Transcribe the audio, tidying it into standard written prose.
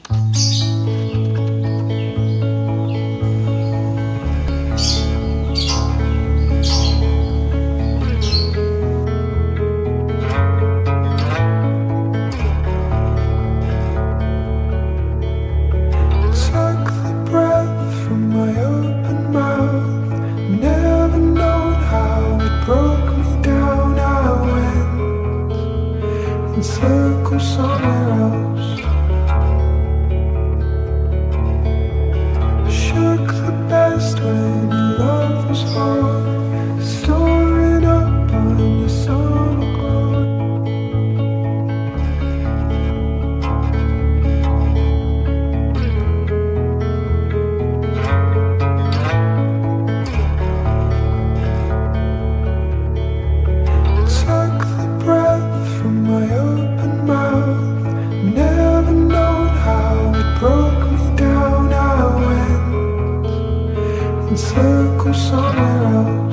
Circle somewhere else. Shook the best when your love was hard, storing up on your summer glory. Took the breath from my open mouth. Never known how it broke me down. I went in circles somewhere else.